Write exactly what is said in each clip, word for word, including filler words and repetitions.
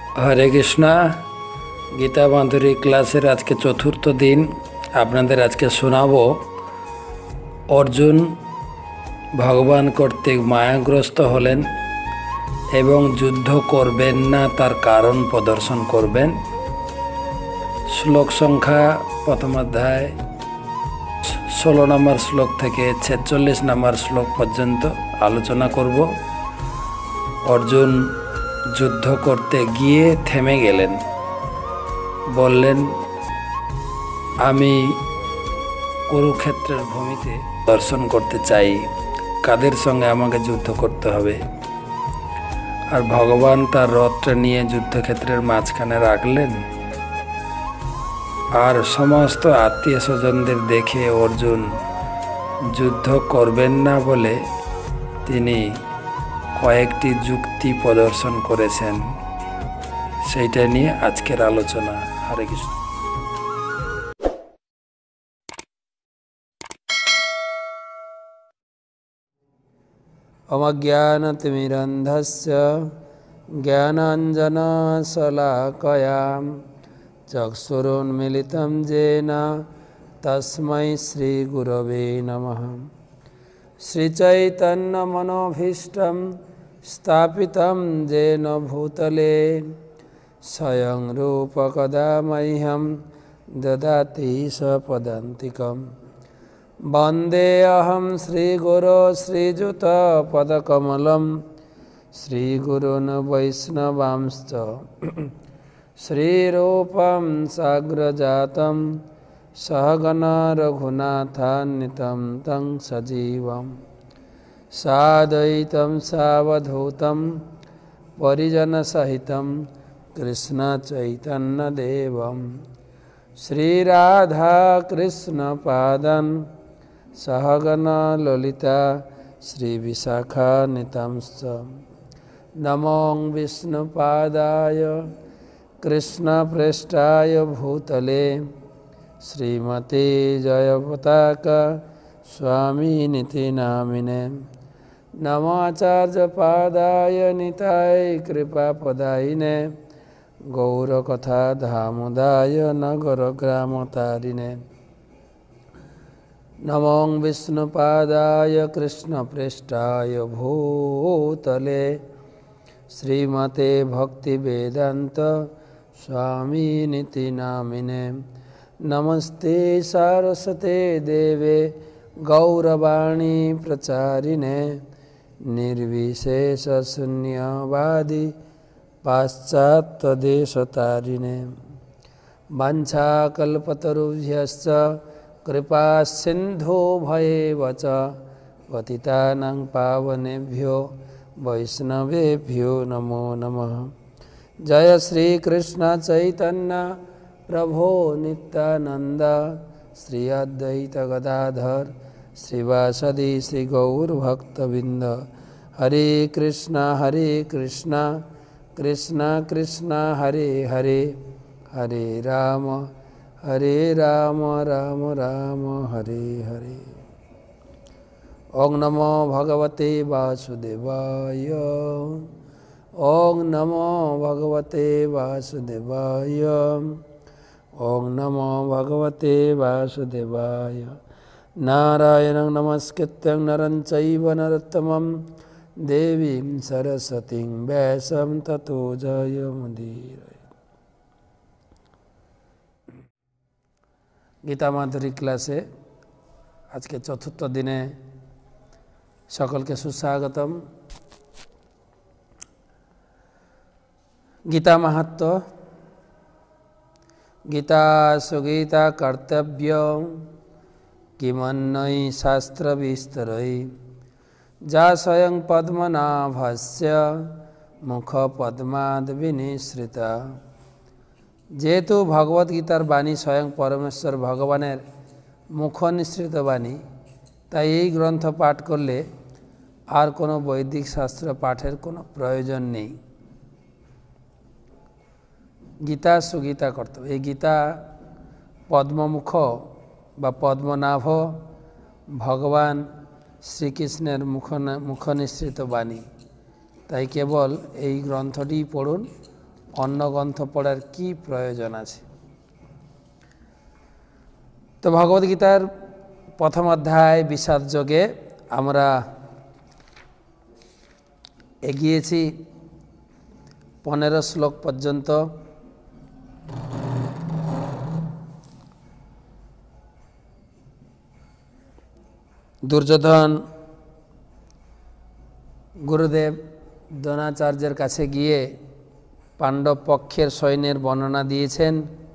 हरे कृष्णा गीता माधुरी क्लासेर आज के चतुर्थ दिन आपनादेर आज के शोनाबो अर्जुन भगवान कर्तृक मायाग्रस्त हलेन एवं युद्ध करबेन ना तार कारण प्रदर्शन करबेन। श्लोक संख्या प्रथम अध्याय षोलो नम्बर श्लोक थेके छेचल्लिस नम्बर श्लोक पर्यन्त आलोचना करब। अर्जुन युद्ध करते गिये थेमे गेलेन, बोलेन आमी कुरुक्षेत्रेर भूमिते दर्शन करते चाई, कादेर संगे आमाके युद्ध करते हबे। और भगवान तार रथटा निये युद्धक्षेत्रेर माझखाने राखलेन और समस्त आत्मीय स्वजनदेर देखे अर्जुन युद्ध करबेन ना बोले तिनी कयेकटी जुक्ति प्रदर्शन करेছেন, सेटा निये आजकेर आलोचना। हरे कृष्ण। अमज्ञानतिमिरन्धस्य ज्ञानाञ्जनशलाकया चक्षुरुन्मीलितं येन तस्मै श्रीगुरवे नमः। श्रीचैतन्यमनोभीष्टं स्थापितं येन भूतले स्वयं रूप कदा मह्यं ददाति स्वपदान्तिकम्। वन्देऽहं श्रीगुरो श्रीयुतपदकमलं श्रीगुरून् वैष्णवांश्च श्रीरूपं साग्रजातं सहगणा रघुनाथान्वितं तं सजीवम् साद्वैतं सावधूतं परिजनसहितं कृष्णचैतन्यदेवं श्रीराधाकृष्णपादान् सहगणा ललिता श्रीविशाखान्वितांश्च। नमो विष्णुपादाय कृष्णप्रेष्ठाय भूतले श्रीमते जयपताका स्वामिनिति नामिने। नमाचार्यपादाय निताय कृपापदायिने गौरकथा धामोदाय नगरग्रामतारिणे। नमो विष्णुपादाय कृष्णप्रेष्ठाय भूतले श्रीमते भक्तिवेदान्त स्वामिनिति नामिने। नमस्ते सारस्वते देवे गौरवाणी प्रचारिणे निर्विशेषशून्यवादी पाश्चात्यदेशतारिणे। वाञ्छाकल्पतरुभ्यश्च कृपा सिन्धुभ्येव च पतितानां पावनेभ्यो वैष्णवेभ्यो नमो नमः। जय श्री कृष्ण चैतन्य प्रभो नित्यानंद श्री अद्वैत गदाधर श्रीवासदि श्री गौर भक्तबिंद। हरे कृष्णा हरे कृष्णा कृष्णा कृष्णा हरे हरे हरे राम हरे राम राम राम हरे हरे। ओं नमो भगवते वासुदेवाय ओं नमो भगवते वासुदेवाय ओं नमो भगवते वासुदेवाय। नारायणं नमस्कृत्यं नरं चैव नरोत्तमं देवीं सरस्वतीं व्यासं ततो जयमुदीरये। गीता माधुरी क्लासे आज के चतुर्थ दिने सकल के सुस्वागतम। गीता महत्व। गीता सुगीता कर्तव्य किमन्यै शास्त्र विस्तरै जा स्वयं पद्मनाभस्य मुख पद्माद विनिश्रिता। जेहेतु भगवत गीतार बाणी स्वयं परमेश्वर भगवानेर मुख निश्रित बाणी, ताई এই ग्रंथ पाठ करले आर कोनो वैदिक शास्त्र पाठेर कोनो प्रयोजन नेই। गीता सुगीता कर्तव्य। ये गीता पद्ममुख बा पद्मनाभ भगवान श्रीकृष्णेर मुख मुख निश्रित बाणी। তাই কেবল এই গ্রন্থটি পড়ুন, অন্য গ্রন্থ পড়ার কি প্রয়োজন আছে? তো ভগবদ্গীতার প্রথম অধ্যায় বিষাদ যোগে আমরা এগিয়েছি পনেরো শ্লোক পর্যন্ত। দুর্যোধন গুরুদেব দ্রোণাচার্যের কাছে গিয়ে পাণ্ডব পক্ষের সৈন্যের বর্ণনা দিয়েছেন,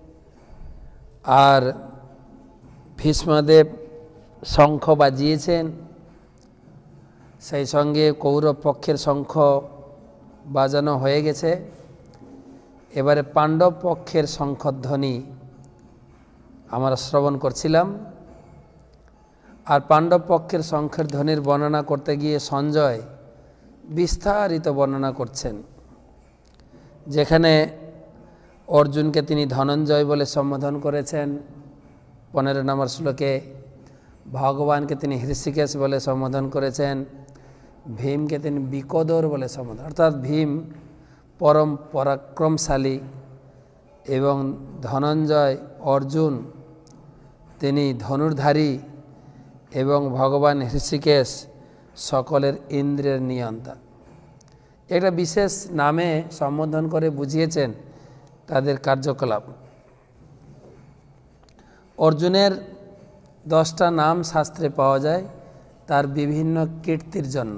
আর ভীষ্মদেব শঙ্খ বাজিয়েছেন, সেই সঙ্গে কৌরব পক্ষের শঙ্খ বাজানো হয়ে গেছে। এবারে পাণ্ডব পক্ষের শঙ্খধ্বনি আমরা শ্রবণ করছিলাম। আর পাণ্ডব পক্ষের শঙ্খের ধ্বনির বর্ণনা করতে গিয়ে সঞ্জয় বিস্তারিত বর্ণনা করছেন, যেখানে অর্জুনকে তিনি ধনঞ্জয় বলে সম্বোধন করেছেন পনেরো নম্বর শ্লোকে, ভগবানকে তিনি হৃষিকেশ বলে সম্বোধন করেছেন, ভীমকে তিনি বিকোদর বলে সম্বোধন, অর্থাৎ ভীম পরম পরাক্রমশালী এবং ধনঞ্জয় অর্জুন তিনি ধনুর্ধারী এবং ভগবান হৃষিকেশ সকলের ইন্দ্রের নিয়ন্তা। একটা বিশেষ নামে সম্বোধন করে বুঝিয়েছেন তাদের কার্যকলাপ। অর্জুনের দশটা নাম শাস্ত্রে পাওয়া যায় তার বিভিন্ন কীর্তির জন্য।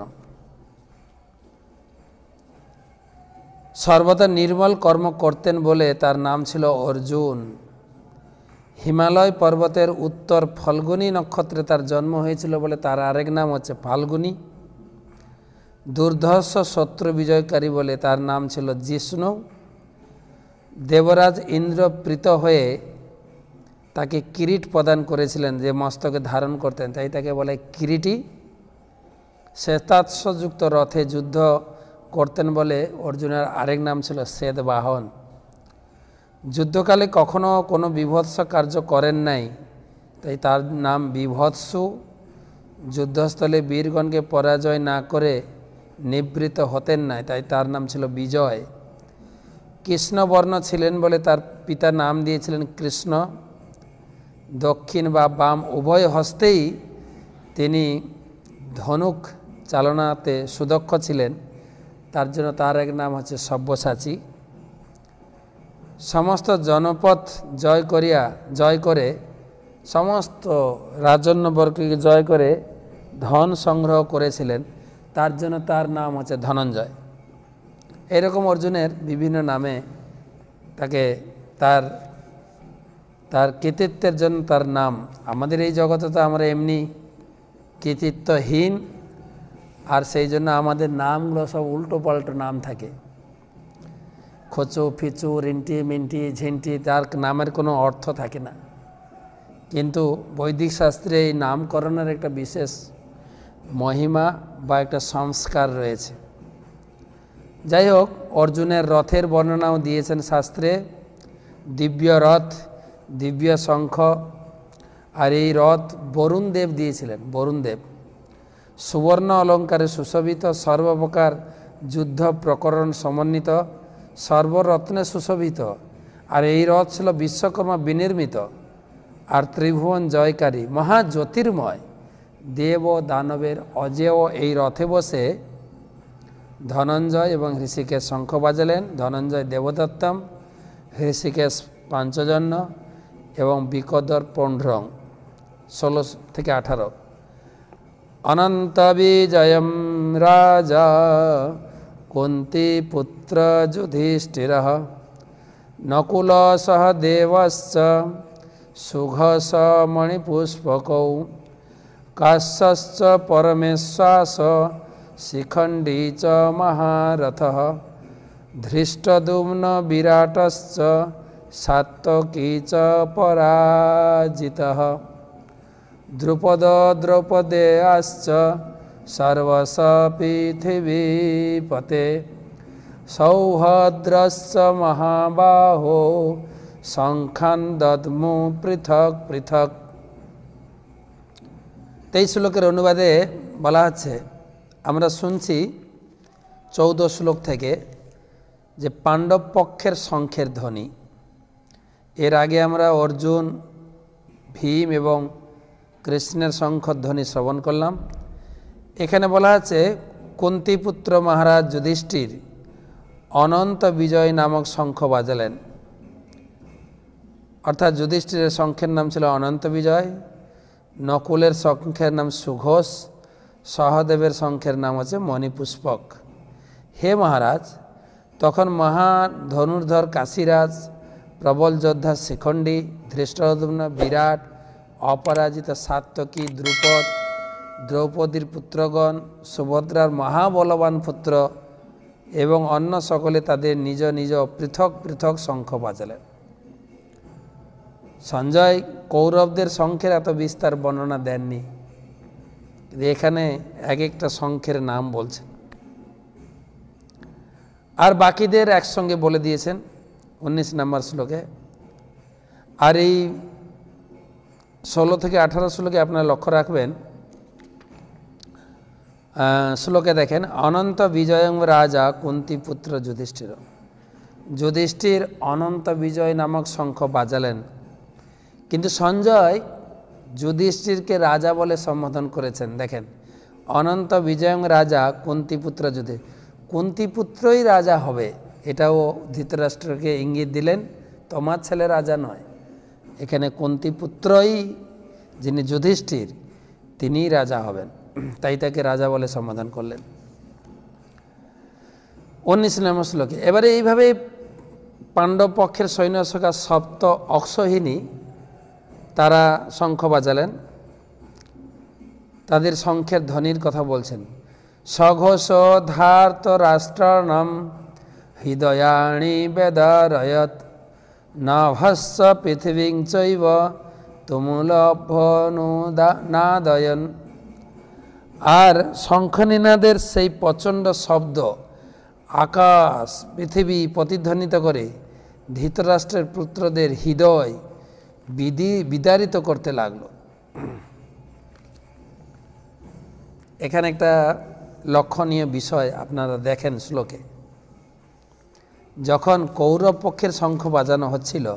সর্বদা নির্মল কর্ম করতেন বলে তার নাম ছিল অর্জুন। হিমালয় পর্বতের উত্তর ফল্গুনী নক্ষত্রে তার জন্ম হয়েছিল বলে তার আরেক নাম হচ্ছে ফাল্গুনী। দুর্ধর্ষ শত্রু বিজয়কারী বলে তার নাম ছিল জিষ্ণু। দেবরাজ ইন্দ্র প্রীত হয়ে তাকে কিরিট প্রদান করেছিলেন, যে মস্তকে ধারণ করতেন, তাই তাকে বলে কিরিটি। শ্বেতাশ্বযুক্ত রথে যুদ্ধ করতেন বলে অর্জুনের আরেক নাম ছিল শ্বেতবাহন। যুদ্ধকালে কখনো কোনো বিভৎস কার্য করেন নাই, তাই তার নাম বিভৎসু। যুদ্ধস্থলে বীরগণকে পরাজয় না করে নিবৃত্ত হতেন না, তাই তার নাম ছিল বিজয়। কৃষ্ণবর্ণ ছিলেন বলে তার পিতা নাম দিয়েছিলেন কৃষ্ণ। দক্ষিণ বা বাম উভয় হস্তেই তিনি ধনুক চালনাতে সুদক্ষ ছিলেন, তার জন্য তার এক নাম হচ্ছে সব্যসাচী। সমস্ত জনপদ জয় করিয়া জয় করে সমস্ত রাজন্যবর্গকে জয় করে ধন সংগ্রহ করেছিলেন, তার জন্য তার নাম হচ্ছে ধনঞ্জয়। এরকম অর্জুনের বিভিন্ন নামে তাকে তার তার কৃতিত্বের জন্য তার নাম। আমাদের এই জগতে তো আমরা এমনি কৃতিত্বহীন, আর সেই জন্য আমাদের নামগুলো সব উল্টো পাল্টো নাম থাকে। খোঁচো ফিচু রিন্টি মিন্টি ঝিন্টি, তার নামের কোনো অর্থ থাকে না। কিন্তু বৈদিক শাস্ত্রে এই নামকরণের একটা বিশেষ মহিমা বা একটা সংস্কার রয়েছে। যাই হোক, অর্জুনের রথের বর্ণনাও দিয়েছেন শাস্ত্রে। দিব্য রথ, দিব্য শঙ্খ, আর এই রথ বরুণ দেব দিয়েছিলেন। বরুণ দেব সুবর্ণ অলঙ্কারে সুশোভিত, সর্বপ্রকার যুদ্ধ প্রকরণ সমন্বিত, সর্বরত্নে সুশোভিত। আর এই রথ ছিল বিশ্বকর্মা বিনির্মিত, আর ত্রিভুবন জয়কারী মহা জ্যোতির্ময়। দেব ও দানবের অজেয় এই রথে বসে ধনঞ্জয় এবং হৃষিকেশ শঙ্খ বাজালেন। ধনঞ্জয় দেবদত্তম, হৃষিকেশ পাঞ্চজন্য এবং বিকদর পৌণ্ড্রং। ষোলো থেকে আঠারো। অনন্ত বিজয়ম রাজা কুন্তি পুত্র যুধিষ্ঠির, নকুল সহ দেবশ্চ সুঘস মণিপুষ্পকৌ, কাশ্যশ্চ পরমেশ্বাস শিখণ্ডী চ মহারথ, ধৃষ্টদ্যুম্ন বিরাটশ্চ সাত্ত্বকী চ পরাজিতঃ, দ্রুপদ দ্রৌপদেয়াশ্চ সর্বশ পৃথিবীপতে, সৌহদ্রশ্চ মহাবাহো শঙ্খান দদ্মু পৃথক পৃথক। তেইশ শ্লোকের অনুবাদে বলা হচ্ছে, আমরা শুনছি চৌদ্দ শ্লোক থেকে যে পাণ্ডব পক্ষের শঙ্খের ধ্বনি। এর আগে আমরা অর্জুন, ভীম এবং কৃষ্ণের শঙ্খধ্বনি শ্রবণ করলাম। এখানে বলা আছে কুন্তিপুত্র মহারাজ যুধিষ্ঠির অনন্ত বিজয় নামক শঙ্খ বাজালেন। অর্থাৎ যুধিষ্ঠিরের শঙ্খের নাম ছিল অনন্ত বিজয়, নকুলের শঙ্খের নাম সুঘোষ, সহদেবের শঙ্খের নাম হচ্ছে মণিপুষ্পক। হে মহারাজ, তখন মহা ধনুর্ধর কাশীরাজ, প্রবল যোদ্ধা শিখণ্ডী, ধৃষ্টদ্যুম্ন, বিরাট, অপরাজিত সাত্যকী, দ্রুপদ, দ্রৌপদীর পুত্রগণ, সুভদ্রার মহাবলবান পুত্র এবং অন্য সকলে তাদের নিজ নিজ পৃথক পৃথক শঙ্খ বাজালেন। সঞ্জয় কৌরবদের শঙ্খের এত বিস্তার বর্ণনা দেননি, এখানে এক একটা শঙ্খের নাম বলছেন আর বাকিদের একসঙ্গে বলে দিয়েছেন উনিশ নম্বর শ্লোকে। আর এই ষোলো থেকে আঠারো শ্লোকে আপনারা লক্ষ্য রাখবেন, শ্লোকে দেখেন অনন্ত বিজয়ং রাজা কুন্তিপুত্র যুধিষ্ঠির। যুধিষ্ঠির অনন্ত বিজয় নামক শঙ্খ বাজালেন, কিন্তু সঞ্জয় যুধিষ্ঠিরকে রাজা বলে সম্বোধন করেছেন। দেখেন অনন্ত বিজয়ং রাজা কুন্তিপুত্র যুধি, কুন্তিপুত্রই রাজা হবে, এটাও ধৃতরাষ্ট্রকে ইঙ্গিত দিলেন, তোমার ছেলে রাজা নয়। এখানে কুন্তিপুত্রই যিনি যুধিষ্ঠির তিনিই রাজা হবেন, তাই তাকে রাজা বলে সম্বোধন করলেন। উনিশ নম্বর শ্লোকে এবারে এইভাবে পাণ্ডব পক্ষের সৈন্য সখা সপ্ত অক্ষহিনী তারা শঙ্খ বাজালেন, তাদের শঙ্খের ধ্বনির কথা বলছেন। সঘোষ ধার্ত রাষ্ট্রাণম হৃদয়াণি বেদারয়ত নাভস্য পৃথিবীং চৈব তুমুলভ্যনুনাদয়ন। আর শঙ্খনিনাদের সেই প্রচণ্ড শব্দ আকাশ পৃথিবী প্রতিধ্বনিত করে ধৃতরাষ্ট্রের পুত্রদের হৃদয় বিধি বিদারিত করতে লাগলো। এখানে একটা লক্ষণীয় বিষয় আপনারা দেখেন শ্লোকে, যখন কৌরব পক্ষের শঙ্খ বাজানো হচ্ছিল,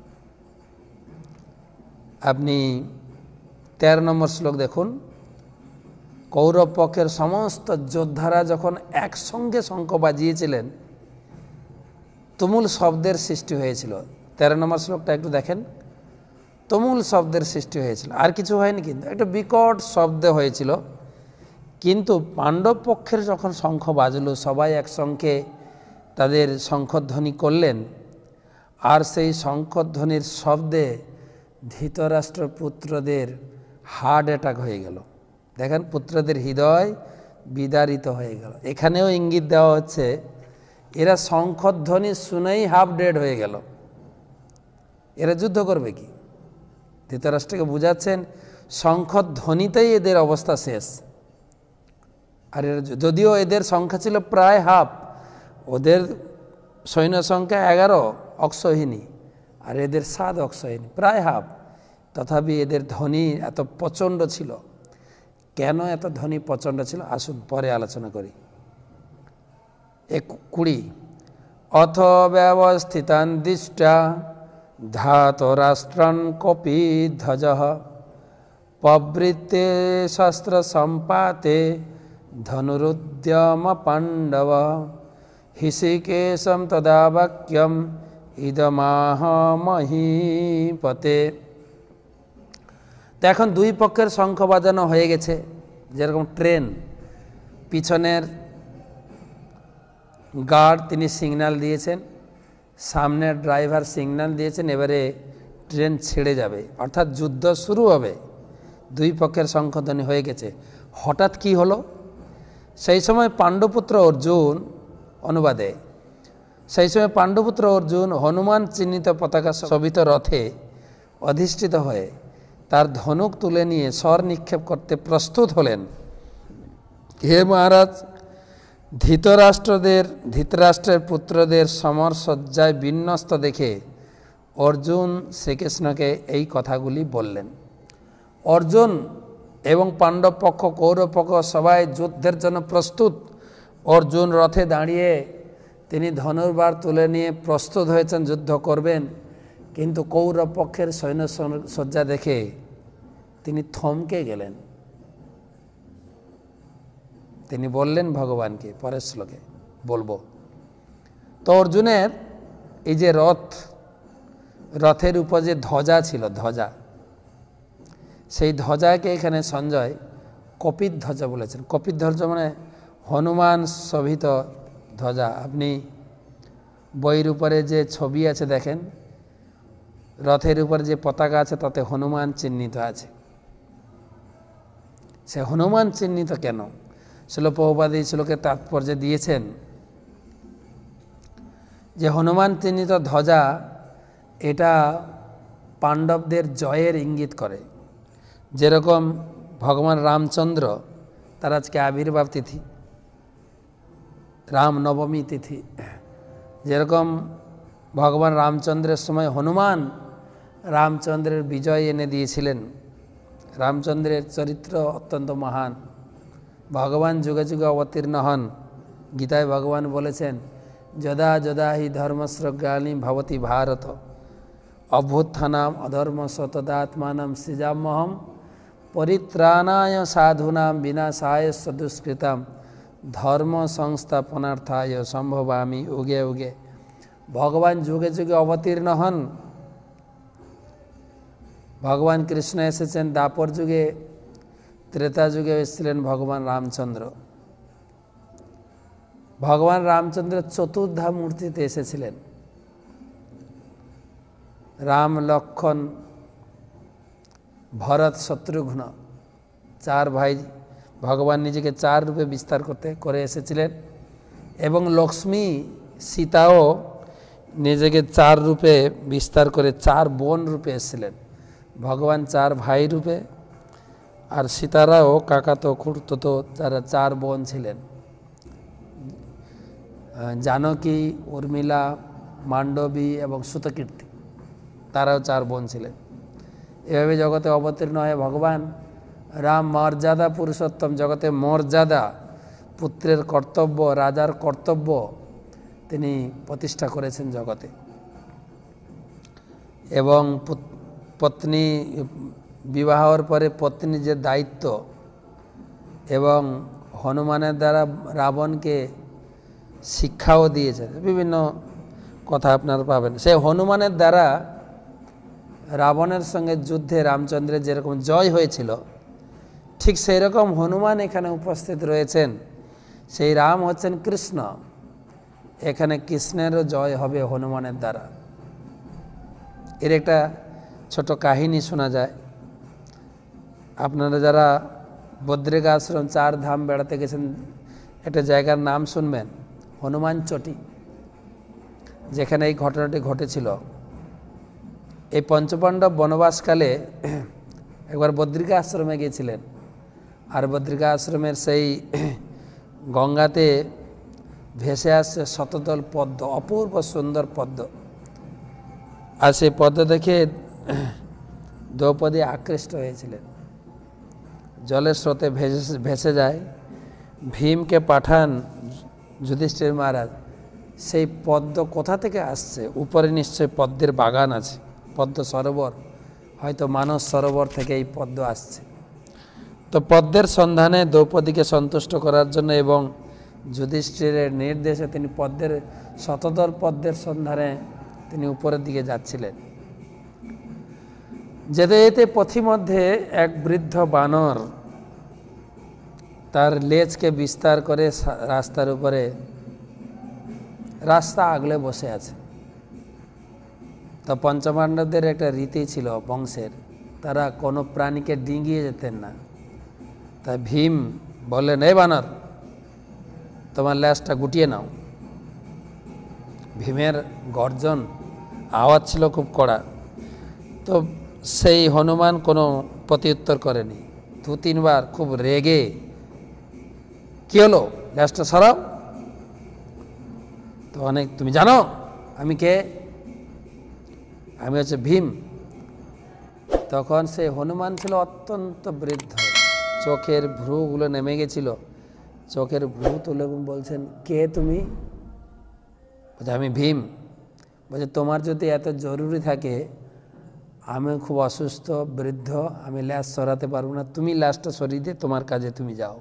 আপনি তেরো নম্বর শ্লোক দেখুন, কৌরব পক্ষের সমস্ত যোদ্ধারা যখন একসঙ্গে শঙ্খ বাজিয়েছিলেন তুমুল শব্দের সৃষ্টি হয়েছিল। তেরো নম্বর শ্লোকটা একটু দেখেন, তুমুল শব্দের সৃষ্টি হয়েছিল, আর কিছু হয়নি, কিন্তু একটা বিকট শব্দ হয়েছিল। কিন্তু পাণ্ডব পক্ষের যখন শঙ্খ বাজলো, সবাই একসঙ্গে তাদের শঙ্খধ্বনি করলেন, আর সেই শঙ্খধ্বনির শব্দে ধৃতরাষ্ট্র পুত্রদের হার্ট অ্যাটাক হয়ে গেল। দেখেন পুত্রদের হৃদয় বিদারিত হয়ে গেল। এখানেও ইঙ্গিত দেওয়া হচ্ছে এরা শঙ্খধ্বনি শুনেই হাফ ডেড হয়ে গেল, এরা যুদ্ধ করবে কি? ধৃতরাষ্ট্রকে বুঝাচ্ছেন শঙ্খধ্বনিতেই এদের অবস্থা শেষ। আর যদিও এদের সংখ্যা ছিল প্রায় হাফ, ওদের সৈন্য সংখ্যা এগারো অক্ষহিনী আর এদের সাত অক্ষহিনী, প্রায় হাফ, তথাপি এদের ধ্বনি এত প্রচণ্ড ছিল। কেন এত ধ্বনি প্রচণ্ড ছিল আসুন পরে আলোচনা করি। এক কুড়ি অথ ব্যবস্থিতান দৃষ্টা ধাতরাষ্ট্রান কপি ধ্বজ প্রবৃত্তে শস্ত্র সম্পাতে ধনুরুদ্যম পাণ্ডব হৃষিকেশম তদা বাক্যম ইদমাহ মহীপতে। তো এখন দুই পক্ষের শঙ্খ বাজানো হয়ে গেছে, যেরকম ট্রেন, পিছনের গার্ড তিনি সিগন্যাল দিয়েছেন, সামনের ড্রাইভার সিগন্যাল দিয়েছেন, এবারে ট্রেন ছেড়ে যাবে, অর্থাৎ যুদ্ধ শুরু হবে। দুই পক্ষের শঙ্খধ্বনি হয়ে গেছে। হঠাৎ কি হলো? সেই সময় পাণ্ডুপুত্র অর্জুন, অনুবাদে সেই সময় পাণ্ডুপুত্র অর্জুন হনুমান চিহ্নিত পতাকা শোভিত রথে অধিষ্ঠিত হয়ে তার ধনুক তুলে নিয়ে স্বর নিক্ষেপ করতে প্রস্তুত হলেন। হে মহারাজ, ধৃতরাষ্ট্রদের ধৃতরাষ্ট্রের পুত্রদের সমর সজ্জায় বিন্যস্ত দেখে অর্জুন শ্রীকৃষ্ণকে এই কথাগুলি বললেন। অর্জুন এবং পাণ্ডব পক্ষ কৌরব পক্ষ সবাই যুদ্ধের জন্য প্রস্তুত। অর্জুন রথে দাঁড়িয়ে তিনি ধনুর্বার তুলে নিয়ে প্রস্তুত হয়েছেন, যুদ্ধ করবেন, কিন্তু কৌরব পক্ষের সৈন্য সজ্জা দেখে তিনি থমকে গেলেন। তিনি বললেন ভগবানকে, পরের শ্লোকে বলবো। তো অর্জুনের এই যে রথ, রথের উপর যে ধ্বজা ছিল, ধ্বজা, সেই ধ্বজাকে এখানে সঞ্জয় কপিত ধ্বজা বলেছেন। কপিত ধ্বজা মানে হনুমান শোভিত ধ্বজা। আপনি বইয়ের উপরে যে ছবি আছে দেখেন, রথের উপরে যে পতাকা আছে তাতে হনুমান চিহ্নিত আছে। সে হনুমান চিহ্নিত কেন? শিল প্রভুপাদ এই শ্লোকের তাৎপর্য দিয়েছেন যে হনুমান চিহ্নিত ধ্বজা এটা পাণ্ডবদের জয়ের ইঙ্গিত করে। যেরকম ভগবান রামচন্দ্র, তার আজকে আবির্ভাব তিথি, রাম নবমী তিথি, যেরকম ভগবান রামচন্দ্রের সময় হনুমান রামচন্দ্রের বিজয় এনে দিয়েছিলেন। রামচন্দ্রের চরিত্র অত্যন্ত মহান। ভগবান যুগে যুগে অবতীর্ণ হন। গীতায় ভগবান বলেছেন, যদা যদা হি ধর্মস্য গ্লানি ভবতি ভারত অভ্যুত্থানাম অধর্মস্য তদাত্মানম সৃজাম্যহম পরিত্রাণায় সাধূনাম বিনাশায় দুষ্কৃতাম ধর্ম সংস্থাপনার্থায় সম্ভবামি উগে উগে। ভগবান যুগে যুগে অবতীর্ণ হন। ভগবান কৃষ্ণ এসেছেন দ্বাপর যুগে, ত্রেতা যুগে এসেছিলেন ভগবান রামচন্দ্র। ভগবান রামচন্দ্র চতুর্ধা মূর্তিতে এসেছিলেন। রাম, লক্ষণ, ভরত, শত্রুঘ্ন, চার ভাই ভগবান নিজেকে চার রূপে বিস্তার করতে করে এসেছিলেন। এবং লক্ষ্মী সীতাও নিজেকে চার রূপে বিস্তার করে চার বোন রূপে এসেছিলেন। ভগবান চার ভাই রূপে, আর সীতারাও কাকাতো খুড়তো, যারা চার বোন ছিলেন, জানকী, উর্মিলা, মান্ডবী এবং সুতকীর্তি, তারাও চার বোন ছিলেন। এভাবে জগতে অবতীর্ণ হয়ে ভগবান রাম মর্যাদা পুরুষোত্তম, জগতে মর্যাদা, পুত্রের কর্তব্য, রাজার কর্তব্য তিনি প্রতিষ্ঠা করেছেন জগতে। এবং পত্নী বিবাহর পরে পত্নী যে দায়িত্ব, এবং হনুমানের দ্বারা রাবণকে শিক্ষাও দিয়েছে। বিভিন্ন কথা আপনারা পাবেন। সেই হনুমানের দ্বারা রাবণের সঙ্গে যুদ্ধে রামচন্দ্রের যেরকম জয় হয়েছিল, ঠিক সেই রকম হনুমান এখানে উপস্থিত রয়েছেন। সেই রাম হচ্ছেন কৃষ্ণ। এখানে কৃষ্ণেরও জয় হবে হনুমানের দ্বারা। এর একটা ছোট কাহিনী শোনা যায়। আপনারা যারা বদ্রিক আশ্রম চার ধাম বেড়াতে গেছেন, একটা জায়গার নাম শুনবেন, হনুমান চটি, যেখানে এই ঘটনাটি ঘটেছিল। এই পঞ্চপাণ্ডব বনবাসকালে একবার বদ্রিকা আশ্রমে গিয়েছিলেন। আর বদ্রিকা আশ্রমের সেই গঙ্গাতে ভেসে আসছে শতদল পদ্ম, অপূর্ব সুন্দর পদ্ম। আর সেই পদ্ম দেখে দ্রৌপদী আকৃষ্ট হয়েছিলেন। জলের স্রোতে ভেসে ভেসে যায়। ভীমকে পাঠান যুধিষ্ঠির মহারাজ, সেই পদ্ম কোথা থেকে আসছে? উপরে নিশ্চয়ই পদ্মের বাগান আছে, পদ্ম সরোবর, হয়তো মানস সরোবর থেকে এই পদ্ম আসছে। তো পদ্মের সন্ধানে দ্রৌপদীকে সন্তুষ্ট করার জন্য এবং যুধিষ্ঠিরের নির্দেশে তিনি পদ্মের শতদল পদ্মের সন্ধানে তিনি উপরের দিকে যাচ্ছিলেন। যেতে যেতে পথিমধ্যে এক বৃদ্ধ বানর তার লেজকে বিস্তার করে রাস্তার উপরে রাস্তা আগলে বসে আছে। তো পঞ্চপাণ্ডবদের একটা রীতি ছিল বংশের, তারা কোনো প্রাণীকে ডিঙিয়ে যেতেন না। তাই ভীম বললেন, এই বানর, তোমার লেজটা গুটিয়ে নাও। ভীমের গর্জন আওয়াজ ছিল খুব কড়া। তো সেই হনুমান কোনো প্রত্যুত্তর করেনি। দু তিনবার খুব রেগে, কি হলো, লেজটা সরাও। তো অনেক, তুমি জানো আমি কে? আমি হচ্ছে ভীম। তখন সেই হনুমান ছিল অত্যন্ত বৃদ্ধ, চোখের ভ্রুগুলো নেমে গেছিল। চোখের ভ্রু তুলে বলছেন, কে তুমি? বলছে আমি ভীম। বলছে তোমার যদি এত জরুরি থাকে, আমি খুব অসুস্থ বৃদ্ধ, আমি ল্যাস সরাতে পারবো না, তুমি ল্যাসটা সরিয়ে দিয়ে তোমার কাজে তুমি যাও।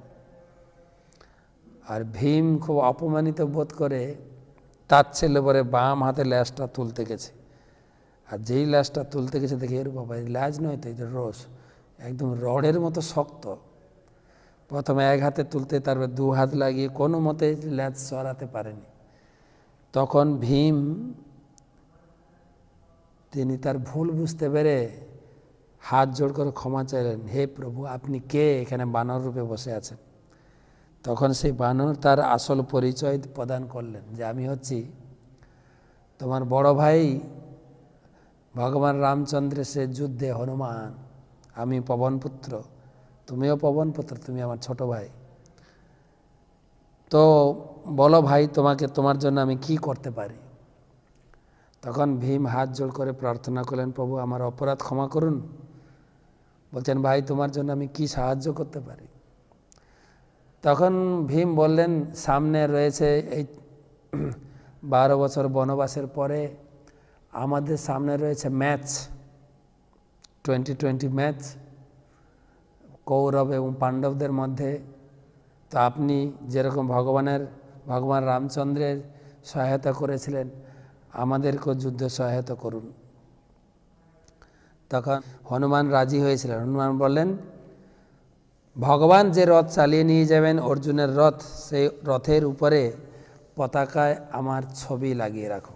আর ভীম খুব অপমানিত বোধ করে তার ছেলে পরে বাম হাতে ল্যাসটা তুলতে গেছে। আর যেই ল্যাসটা তুলতে গেছে দেখে এর বাবা ল্যাজ নয় তো, এটা রোস, একদম রডের মতো শক্ত। প্রথমে এক হাতে তুলতে, তারপর দু হাত লাগিয়ে কোনো মতে ল্যাজ সরাতে পারেনি। তখন ভীম তিনি তার ভুল বুঝতে পেরে হাত জোড় করে ক্ষমা চাইলেন, হে প্রভু আপনি কে, এখানে বানর রূপে বসে আছেন। তখন সেই বানর তার আসল পরিচয় প্রদান করলেন, যে আমি হচ্ছি তোমার বড় ভাই ভগবান রামচন্দ্রের সে যুদ্ধে হনুমান, আমি পবনপুত্র, তুমিও পবনপুত্র, তুমি আমার ছোট ভাই। তো বলো ভাই, তোমাকে তোমার জন্য আমি কি করতে পারি। তখন ভীম হাত জোড় করে প্রার্থনা করলেন, প্রভু আমার অপরাধ ক্ষমা করুন। বলছেন ভাই তোমার জন্য আমি কি সাহায্য করতে পারি। তখন ভীম বললেন, সামনে রয়েছে এই বারো বছর বনবাসের পরে আমাদের সামনে রয়েছে match, twenty twenty match Kaurava এবং পাণ্ডবদের মধ্যে। তো আপনি যেরকম ভগবানের ভগবান রামচন্দ্রের সহায়তা করেছিলেন, আমাদেরকেও যুদ্ধে সহায়তা করুন। তখন হনুমান রাজি হয়েছিলেন। হনুমান বললেন, ভগবান যে রথ চালিয়ে নিয়ে যাবেন অর্জুনের রথ, সেই রথের উপরে পতাকায় আমার ছবি লাগিয়ে রাখো।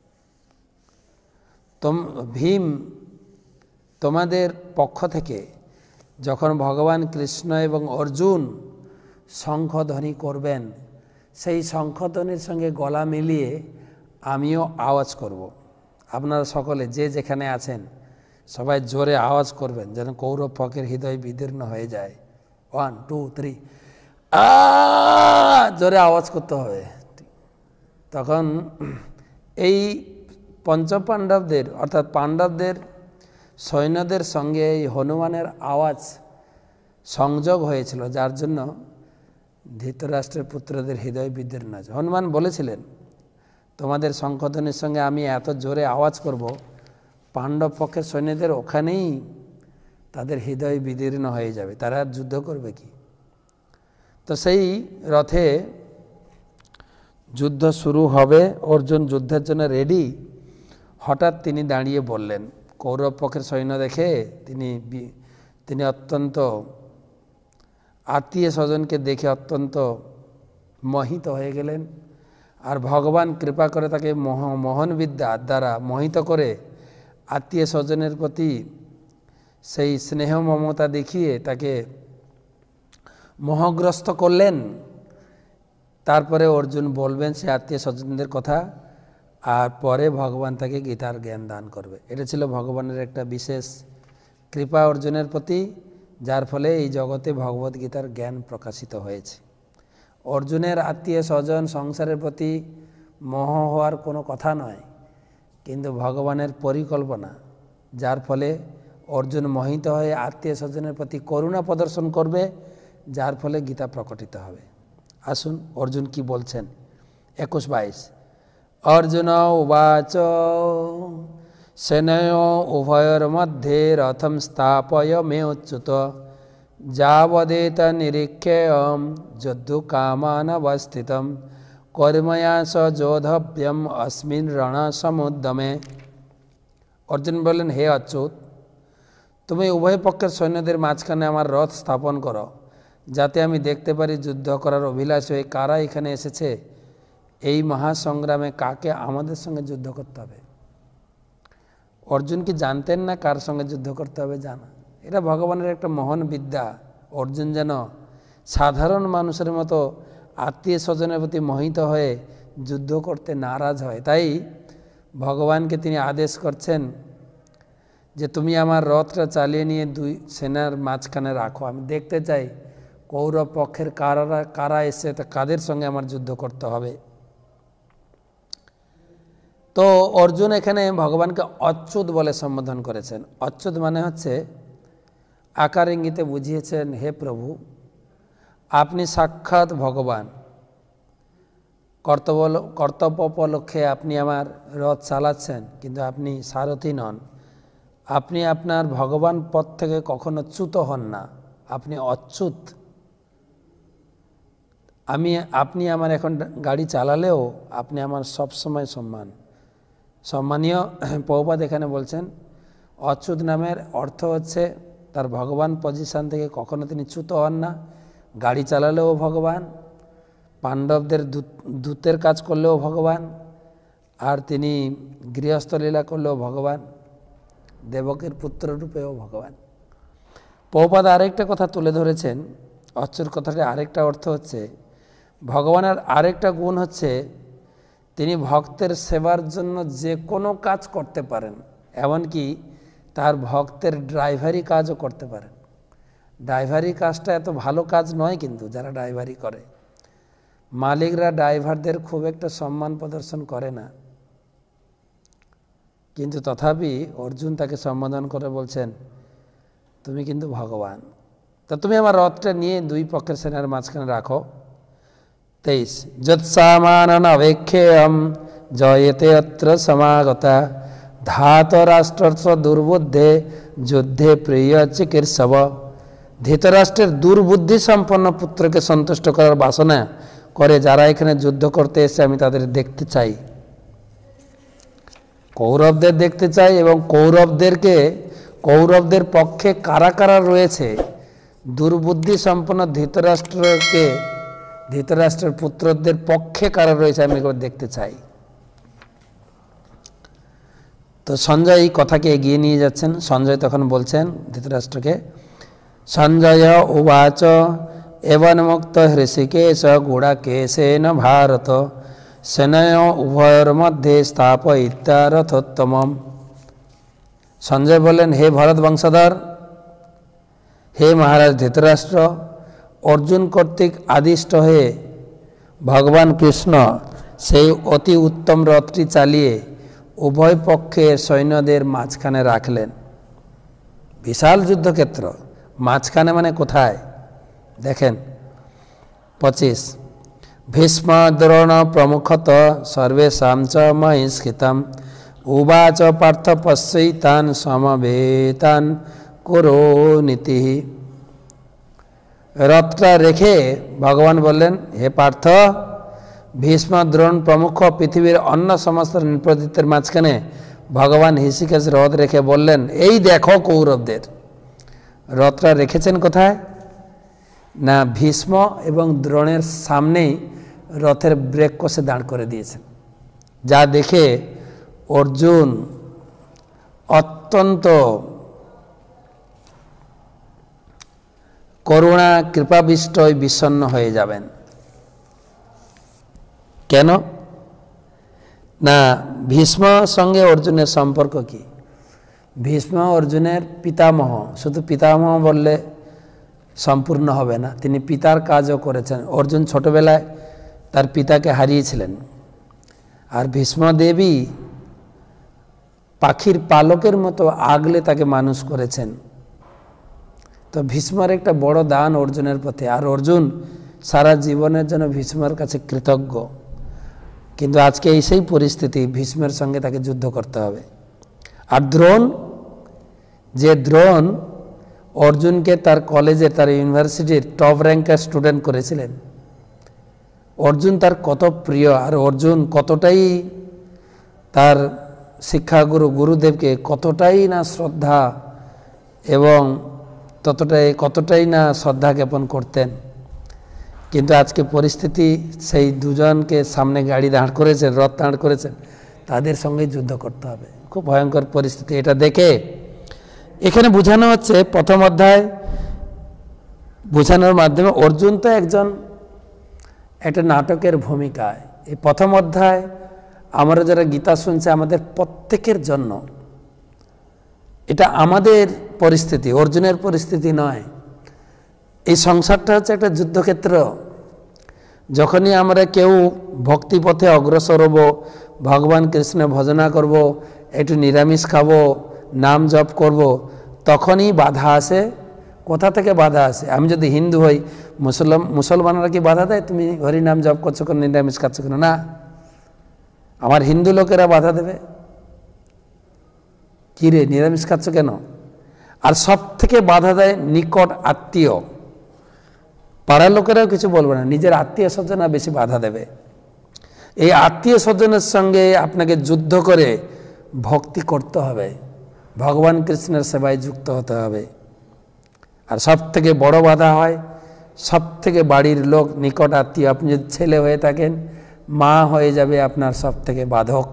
তোম ভীম তোমাদের পক্ষ থেকে যখন ভগবান কৃষ্ণ এবং অর্জুন শঙ্খধ্বনি করবেন, সেই শঙ্খধ্বনির সঙ্গে গলা মিলিয়ে আমিও আওয়াজ করব। আপনারা সকলে যে যেখানে আছেন সবাই জোরে আওয়াজ করবেন, যেন কৌরব পক্ষের হৃদয় বিদীর্ণ হয়ে যায়। ওয়ান টু থ্রি, আ জোরে আওয়াজ করতে হবে। তখন এই পঞ্চপাণ্ডবদের অর্থাৎ পাণ্ডবদের সৈন্যদের সঙ্গে এই হনুমানের আওয়াজ সংযোগ হয়েছিল, যার জন্য ধৃতরাষ্ট্রের পুত্রদের হৃদয় বিদীর্ণ আছে। হনুমান বলেছিলেন, তোমাদের শঙ্খধ্বনির সঙ্গে আমি এত জোরে আওয়াজ করব, পাণ্ডব পক্ষের সৈন্যদের ওখানেই তাদের হৃদয় বিদীর্ণ হয়ে যাবে, তারা আর যুদ্ধ করবে কি। তো সেই রথে যুদ্ধ শুরু হবে, অর্জুন যুদ্ধের জন্য রেডি। হঠাৎ তিনি দাঁড়িয়ে বললেন, কৌরব পক্ষের সৈন্য দেখে তিনি তিনি অত্যন্ত আত্মীয় স্বজনকে দেখে অত্যন্ত মোহিত হয়ে গেলেন। আর ভগবান কৃপা করে তাকে মোহ মোহন বিদ্যা দ্বারা মোহিত করে আত্মীয় স্বজনের প্রতি সেই স্নেহ মমতা দেখিয়ে তাকে মোহগ্রস্ত করলেন। তারপরে অর্জুন বলবেন সে আত্মীয় স্বজনদের কথা, আর পরে ভগবান তাকে গীতার জ্ঞান দান করবে। এটা ছিল ভগবানের একটা বিশেষ কৃপা অর্জুনের প্রতি, যার ফলে এই জগতে ভগবদ গীতার জ্ঞান প্রকাশিত হয়েছে। অর্জুনের আত্মীয় স্বজন সংসারের প্রতি মোহ হওয়ার কোনো কথা নয়, কিন্তু ভগবানের পরিকল্পনা, যার ফলে অর্জুন মোহিত হয়ে আত্মীয় স্বজনের প্রতি করুণা প্রদর্শন করবে, যার ফলে গীতা প্রকটিত হবে। আসুন অর্জুন কি বলছেন, একুশ বাইশ। অর্জুন উবাচ সেনয় উভয়োর মধ্যে রথম স্থাপয়মেচ্যুত যাবদেত নিরীক্ষেয়ম যদ্দু কামানবস্থিতম কর্ময়া স যোধব্যম অস্মিন রণ সমুদ্যমে। অর্জুন বললেন, হে অচ্যুত, তুমি উভয় পক্ষের সৈন্যদের মাঝখানে আমার রথ স্থাপন করো, যাতে আমি দেখতে পারি যুদ্ধ করার অভিলাষ হয়ে কারা এখানে এসেছে, এই মহাসংগ্রামে কাকে আমাদের সঙ্গে যুদ্ধ করতে হবে। অর্জুন কি জানতেন না কার সঙ্গে যুদ্ধ করতে হবে? জানা, এটা ভগবানের একটা মহান বিদ্যা। অর্জুন যেন সাধারণ মানুষের মতো আত্মীয় স্বজনের প্রতি মোহিত হয়ে যুদ্ধ করতে নারাজ হয়। তাই ভগবানকে তিনি আদেশ করছেন যে তুমি আমার রথটা চালিয়ে নিয়ে দুই সেনার মাঝখানে রাখো, আমি দেখতে চাই কৌরব পক্ষের কারা কারা এসে তা কাদের সঙ্গে আমার যুদ্ধ করতে হবে। তো অর্জুন এখানে ভগবানকে অচ্যুত বলে সম্বোধন করেছেন। অচ্যুত মানে হচ্ছে আকার ইঙ্গিতে বুঝিয়েছেন, হে প্রভু আপনি সাক্ষাৎ ভগবান, কর্তব্য কর্তব্যোপলক্ষে আপনি আমার রথ চালাচ্ছেন, কিন্তু আপনি সারথি নন। আপনি আপনার ভগবান পদ থেকে কখনো চ্যুত হন না, আপনি অচ্যুত। আমি আপনি আমার এখন গাড়ি চালালেও আপনি আমার সবসময় সম্মান সম্মানীয়। প্রভুপাদ এখানে বলছেন অচ্যুত নামের অর্থ হচ্ছে তার ভগবান পজিশন থেকে কখনো তিনি চ্যুত হন না। গাড়ি চালালেও ভগবান, পাণ্ডবদের দূতের কাজ করলেও ভগবান, আর তিনি গৃহস্থ লীলা করলেও ভগবান, দেবকের পুত্র রূপেও ভগবান। প্রভুপাদ আরেকটা কথা তুলে ধরেছেন, অচ্যুত কথাটা আরেকটা অর্থ হচ্ছে ভগবানের আরেকটা গুণ হচ্ছে তিনি ভক্তের সেবার জন্য যে কোনো কাজ করতে পারেন, এমনকি তার ভক্তের ড্রাইভারি কাজও করতে পারেন। ড্রাইভারি কাজটা এত ভালো কাজ নয়, কিন্তু যারা ড্রাইভারি করে, মালিকরা ড্রাইভারদের খুব একটা সম্মান প্রদর্শন করে না, কিন্তু তথাপি অর্জুন তাকে সম্বোধন করে বলছেন তুমি কিন্তু ভগবান, তা তুমি আমার রথটা নিয়ে দুই পক্ষের সেনার মাঝখানে রাখো। তেইশ যৎসামান অবেক্ষেয়ম জয়েতে অত্র সমাগতা ধাত রাষ্ট্র দুর্বুদ্ধে যুদ্ধে প্রিয় চিকিৎসব। ধৃতরাষ্ট্রের দুর্বুদ্ধি সম্পন্ন পুত্রকে সন্তুষ্ট করার বাসনা করে যারা এখানে যুদ্ধ করতে এসে আমি তাদের দেখতে চাই, কৌরবদের দেখতে চাই, এবং কৌরবদেরকে কৌরবদের পক্ষে কারা কারা রয়েছে, দুর্বুদ্ধি সম্পন্ন ধৃতরাষ্ট্রকে ধৃতরাষ্ট্রের পুত্রদের পক্ষে কারা রয়েছে আমি একবার দেখতে চাই। তো সঞ্জয় এই কথাকে এগিয়ে নিয়ে যাচ্ছেন। সঞ্জয় তখন বলছেন ধৃতরাষ্ট্রকে, সঞ্জয় উবাচ এবন মুক্ত হৃষিকেশ গুড়াকেশেন ভারত সেনয় উভয়ের মধ্যে স্থাপয়িতা রথোত্তমম। সঞ্জয় বললেন, হে ভরত বংশধর, হে মহারাজ ধৃতরাষ্ট্র, অর্জুন কর্তৃক আদিষ্ট হয়ে ভগবান কৃষ্ণ সেই অতি উত্তম রথটি চালিয়ে উভয় পক্ষের সৈন্যদের মাঝখানে রাখলেন। বিশাল যুদ্ধক্ষেত্র, মাঝখানে মানে কোথায় দেখেন। পঁচিশ ভীষ্ম দ্রোণ প্রমুখত সর্বেষাং চ মহিষ্কৃতম উবাচ পার্থ পশ্যৈতান সমবেতান কুরু নীতি। রথটা রেখে ভগবান বললেন, হে পার্থ, ভীষ্ম দ্রোণ প্রমুখ পৃথিবীর অন্য সমস্ত নৃপতিদের মাঝখানে ভগবান হৃষিকেশ রথ রেখে বললেন, এই দেখো কৌরবদের। রথটা রেখেছেন কোথায় না, ভীষ্ম এবং দ্রোণের সামনেই রথের ব্রেক কষে দাঁড় করে দিয়েছেন, যা দেখে অর্জুন অত্যন্ত করুণা কৃপাবিষ্ট বিষণ্ণ হয়ে যাবেন। কেন না, ভীষ্ম সঙ্গে অর্জুনের সম্পর্ক কি? ভীষ্ম অর্জুনের পিতামহ, শুধু পিতামহ বললে সম্পূর্ণ হবে না, তিনি পিতার কাজও করেছেন। অর্জুন ছোটবেলায় তার পিতাকে হারিয়েছিলেন, আর ভীষ্মদেবী পাখির পালকের মতো আগলে তাকে মানুষ করেছেন। তো ভীষ্মের একটা বড় দান অর্জুনের পথে, আর অর্জুন সারা জীবনের জন্য ভীষ্মের কাছে কৃতজ্ঞ। কিন্তু আজকে এই সেই পরিস্থিতি, ভীষ্মের সঙ্গে তাকে যুদ্ধ করতে হবে। আর দ্রোণ, যে দ্রোণ অর্জুনকে তার কলেজে তার ইউনিভার্সিটির টপ র্যাঙ্কের স্টুডেন্ট করেছিলেন, অর্জুন তার কত প্রিয়, আর অর্জুন কতটাই তার শিক্ষাগুরু গুরুদেবকে কতটাই না শ্রদ্ধা এবং ততটাই কতটাই না শ্রদ্ধা জ্ঞাপন করতেন। কিন্তু আজকে পরিস্থিতি সেই দুজনকে সামনে গাড়ি দাঁড় করেছেন, রথ দাঁড় করেছেন, তাদের সঙ্গে যুদ্ধ করতে হবে। খুব ভয়ঙ্কর পরিস্থিতি। এটা দেখে এখানে বোঝানো হচ্ছে, প্রথম অধ্যায় বোঝানোর মাধ্যমে অর্জুন তো একজন একটা নাটকের ভূমিকায়। এই প্রথম অধ্যায় আমরা যারা গীতা শুনছে আমাদের প্রত্যেকের জন্য, এটা আমাদের পরিস্থিতি, অর্জুনের পরিস্থিতি নয়। এই সংসারটা হচ্ছে একটা যুদ্ধক্ষেত্র। যখনই আমরা কেউ ভক্তিপথে অগ্রসর হব, ভগবান কৃষ্ণের ভজনা করব, একটু নিরামিষ খাবো, নাম জপ করব, তখনই বাধা আসে, কোথা থেকে বাধা আসে? আমি যদি হিন্দু হই, মুসলমান মুসলমানরা কি বাধা দেয় তুমি হরিনাম জপ করছো কেন, নিরামিষ খাচ্ছ কেন? না, আমার হিন্দু লোকেরা বাধা দেবে, কী রে নিরামিষ খাচ্ছ কেন? আর সব থেকে বাধা দেয় নিকট আত্মীয়, পাড়ার লোকেরাও কিছু বলবে না, নিজের আত্মীয় স্বজনরা বেশি বাধা দেবে। এই আত্মীয় স্বজনের সঙ্গে আপনাকে যুদ্ধ করে ভক্তি করতে হবে, ভগবান কৃষ্ণের সেবায় যুক্ত হতে হবে। আর সব থেকে বড় বাধা হয় সব থেকে বাড়ির লোক, নিকট আত্মীয়। আপনি যদি ছেলে হয়ে থাকেন, মা হয়ে যাবে আপনার সব থেকে বাধক।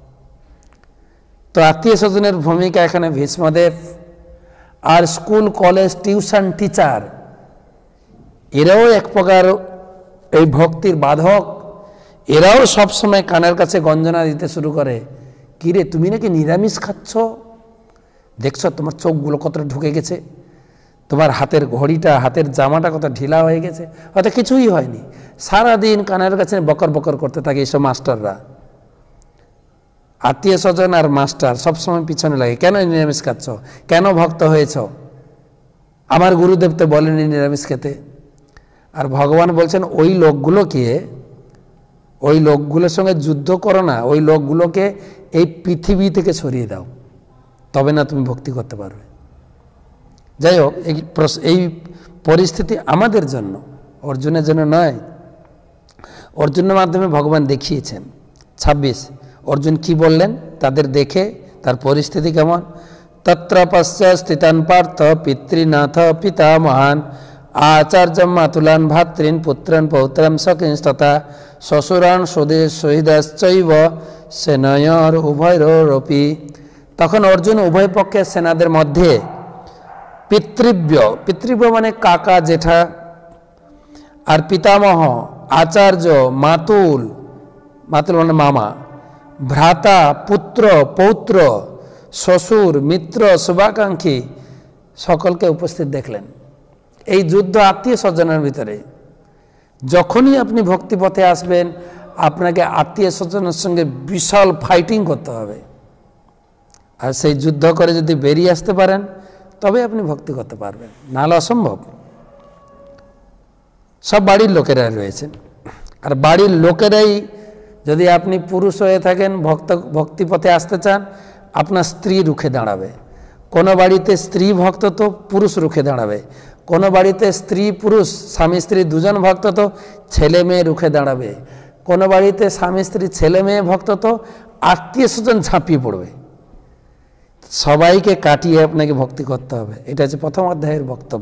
তো আত্মীয় স্বজনের ভূমিকা এখানে ভীষ্মদেব। আর স্কুল কলেজ টিউশন টিচার এরাও এক প্রকার এই ভক্তির বাধক। এরাও সবসময় কানের কাছে গঞ্জনা দিতে শুরু করে, কিরে তুমি নাকি নিরামিষ খাচ্ছ, দেখছো তোমার চোখগুলো কতটা ঢুকে গেছে, তোমার হাতের ঘড়িটা, হাতের জামাটা কত ঢিলা হয়ে গেছে। হয়তো কিছুই হয়নি, সারাদিন কানের কাছে বকর বকর করতে থাকে এইসব মাস্টাররা। আত্মীয় স্বজন আর মাস্টার সবসময় পিছনে লাগে, কেন নিরামিষ খাচ্ছ, কেন ভক্ত হয়েছ, আমার গুরুদেব তো বলেনি নিরামিষ খেতে। আর ভগবান বলছেন ওই লোকগুলোকে, ওই লোকগুলোর সঙ্গে যুদ্ধ করো না, ওই লোকগুলোকে এই পৃথিবী থেকে সরিয়ে দাও, তবে না তুমি ভক্তি করতে পারবে। যাই হোক, এই এই পরিস্থিতি আমাদের জন্য, অর্জুনের জন্য নয়। অর্জুনের মাধ্যমে ভগবান দেখিয়েছেন। ছাব্বিশ অর্জুন কি বললেন তাদের দেখে, তার পরিস্থিতি কেমন? তত্র পশ্চাৎ স্থিতান পার্থ পিতৃনাথ পিতা মহান আচার্যম মাতুলান ভাতৃন পুত্রান পৌত্রাম সকিংস্তথা শ্বশুরান স্বদেশ শহীদাশ্চৈব সেনয়র উভয়রপি। তখন অর্জুন উভয় পক্ষের সেনাদের মধ্যে পিতৃব্য, পিতৃব্য মানে কাকা জেঠা, আর পিতামহ আচার্য, মাতুল, মাতুল মানে মামা, ভ্রাতা পুত্র পৌত্র, শ্বশুর মিত্র শুভাকাঙ্ক্ষী সকলকে উপস্থিত দেখলেন। এই যুদ্ধ আত্মীয় স্বজনের ভিতরে। যখনই আপনি ভক্তিপথে আসবেন, আপনাকে আত্মীয় স্বজনের সঙ্গে বিশাল ফাইটিং করতে হবে। আর সেই যুদ্ধ করে যদি বেরিয়ে আসতে পারেন, তবে আপনি ভক্তি করতে পারবেন, নাহলে অসম্ভব। সব বাড়ির লোকেরা রয়েছেন, আর বাড়ির লোকেরাই, যদি আপনি পুরুষ হয়ে থাকেন, ভক্ত ভক্তিপথে আসতে চান, আপনার স্ত্রী রুখে দাঁড়াবে। কোনো বাড়িতে স্ত্রী ভক্ত তো পুরুষ রুখে দাঁড়াবে, কোনো বাড়িতে স্ত্রী পুরুষ স্বামী স্ত্রী দুজন ভক্ত তো ছেলে মেয়ে রুখে দাঁড়াবে, কোনো বাড়িতে স্বামী স্ত্রী ছেলে মেয়ে ভক্ত তো আত্মীয় স্বজন ঝাঁপিয়ে পড়বে। সবাইকে কাটিয়ে আপনাকে ভক্তি করতে হবে। এটা হচ্ছে প্রথম অধ্যায়ের বক্তব্য।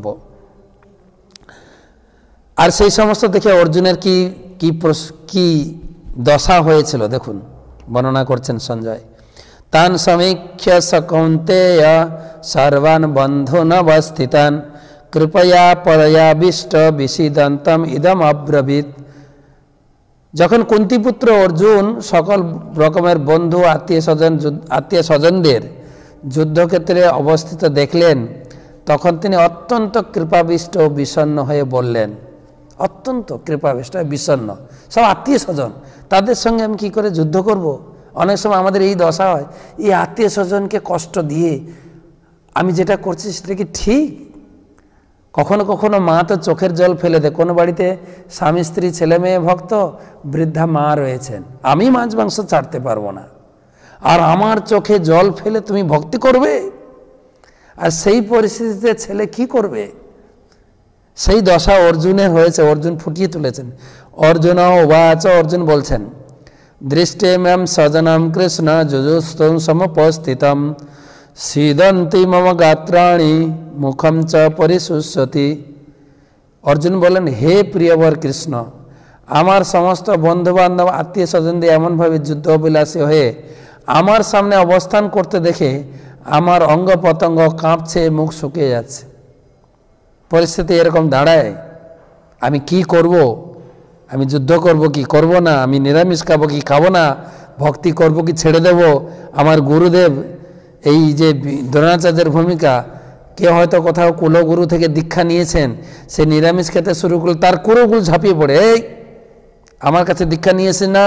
আর সেই সমস্ত দেখে অর্জুনের কি কি কি দশা হয়েছিল দেখুন, বর্ণনা করছেন সঞ্জয়। তান সমীক্ষ্য সকৌন্তেয় সর্বান বন্ধুনবস্থিতান কৃপয়া পরয়াবিষ্ট বিষিদন্তম ইদম অব্রবীত। যখন কুন্তিপুত্র অর্জুন সকল রকমের বন্ধু আত্মীয় স্বজন আত্মীয় স্বজনদের যুদ্ধক্ষেত্রে অবস্থিত দেখলেন, তখন তিনি অত্যন্ত কৃপাবিষ্ট ও বিষণ্ণ হয়ে বললেন, অত্যন্ত কৃপাবিষ্ট বিষণ্ণ, সব আত্মীয় স্বজন, তাদের সঙ্গে আমি কী করে যুদ্ধ করব? অনেক সময় আমাদের এই দশা হয়, এই আত্মীয় স্বজনকে কষ্ট দিয়ে আমি যেটা করছি সেটা কি ঠিক? কখনো কখনো মা তো চোখের জল ফেলে দেয়। কোনো বাড়িতে স্বামী স্ত্রী ছেলে মেয়ে ভক্ত, বৃদ্ধা মা রয়েছেন, আমি মাছ মাংস ছাড়তে পারবো না, আর আমার চোখে জল ফেলে তুমি ভক্তি করবে? আর সেই পরিস্থিতিতে ছেলে কি করবে? সেই দশা অর্জুনের হয়েছে, অর্জুন ফুটিয়ে তুলেছেন। অর্জুন উবাচ, অর্জুন বলছেন, দৃষ্টে ম্যাম স্বজনম কৃষ্ণ যুজুস্তম সমুপস্থিতম সিদন্তি মম গাত্রাণি মুখম চ পরিশুষ্যতি। অর্জুন বলেন, হে প্রিয়বর কৃষ্ণ, আমার সমস্ত বন্ধুবান্ধব আত্মীয় স্বজনদের এমনভাবে যুদ্ধ অভিলাষী হয়ে আমার সামনে অবস্থান করতে দেখে আমার অঙ্গ প্রত্যঙ্গ কাঁপছে, মুখ শুকিয়ে যাচ্ছে। পরিস্থিতি এরকম দাঁড়ায়, আমি কি করব? আমি যুদ্ধ করব কি করব না? আমি নিরামিষ খাবো কি খাবো না? ভক্তি করব কি ছেড়ে দেব? আমার গুরুদেব এই যে দ্রোণাচার্যের ভূমিকা, কেউ হয়তো কোথাও কুলগুরু থেকে দীক্ষা নিয়েছেন, সে নিরামিষ খেতে শুরু করল, তার কুলগুরু ঝাঁপিয়ে পড়ে, এই আমার কাছে দীক্ষা নিয়েছে না,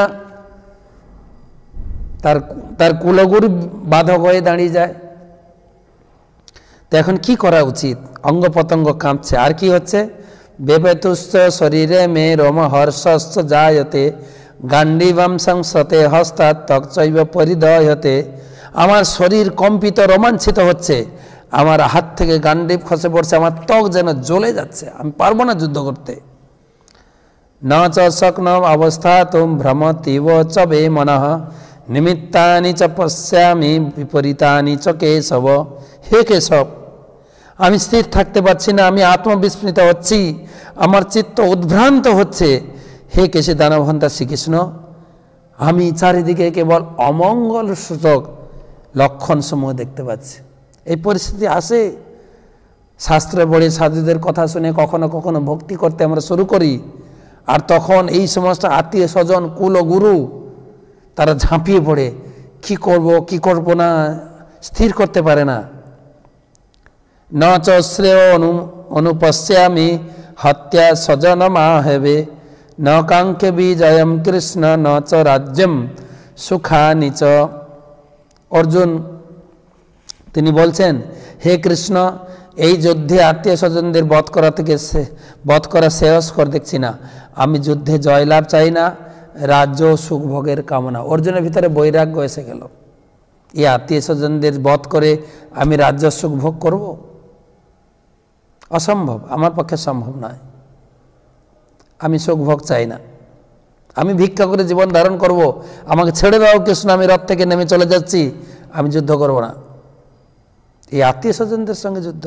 তার তার কুলগুরু বাধক হয়ে দাঁড়িয়ে যায়। তো এখন কি করা উচিত? অঙ্গ প্রত্যঙ্গ কাঁপছে, আর কি হচ্ছে? বেবেতুশ্চ শরীরে মে রোমহর্ষশ্চ জায়তে গান্ডীবং সংসতে হস্তাৎ ত্বকচৈব পরিদয়তে। আমার শরীর কম্পিত রোমাঞ্চিত হচ্ছে, আমার হাত থেকে গান্ডীব খসে পড়ছে, আমার ত্বক যেন জ্বলে যাচ্ছে, আমি পারবো না যুদ্ধ করতে। ন চ শক্নম অবস্থা তুম ভ্রমতীব চ বে মনঃ নিমিত্তানি চ পশ্যামি বিপরীতানি চ কেশব। হে কেশব, আমি স্থির থাকতে পারছি না, আমি আত্মবিস্মৃত হচ্ছি, আমার চিত্ত উদ্ভ্রান্ত হচ্ছে। হে কেশী দানবহন্তা শ্রীকৃষ্ণ, আমি চারিদিকে কেবল অমঙ্গল সূচক লক্ষণসমূহ দেখতে পাচ্ছি। এই পরিস্থিতি আসে, শাস্ত্রে পড়ে সাধুদের কথা শুনে কখনো কখনো ভক্তি করতে আমরা শুরু করি, আর তখন এই সমস্ত আত্মীয় স্বজন কুল ও গুরু তারা ঝাঁপিয়ে পড়ে, কি করব কি করব না স্থির করতে পারে না। ন চ শ্রেয় অনু অনুপশ্যামি হত্যা স্বজন মা হেবে ন কাঙ্ক্ষে বিজয়ম কৃষ্ণ ন চ রাজ্যম সুখানি চ। অর্জুন তিনি বলছেন, হে কৃষ্ণ, এই যুদ্ধে আত্মীয় স্বজনদের বধ করা থেকে বধ করা শ্রেয়স্কর দেখছি না। আমি যুদ্ধে জয়লাভ চাই না, রাজ্য সুখ ভোগের কামনা। অর্জুনের ভিতরে বৈরাগ্য এসে গেল, এই আত্মীয় স্বজনদের বধ করে আমি রাজ্য সুখ ভোগ করব? অসম্ভব, আমার পক্ষে সম্ভব নয়। আমি সুখ ভোগ চাই না, আমি ভিক্ষা করে জীবন ধারণ করব, আমাকে ছেড়ে দাও কৃষ্ণ, আমি রথ থেকে নেমে চলে যাচ্ছি, আমি যুদ্ধ করব না। এই আত্মীয় স্বজনদের সঙ্গে যুদ্ধ।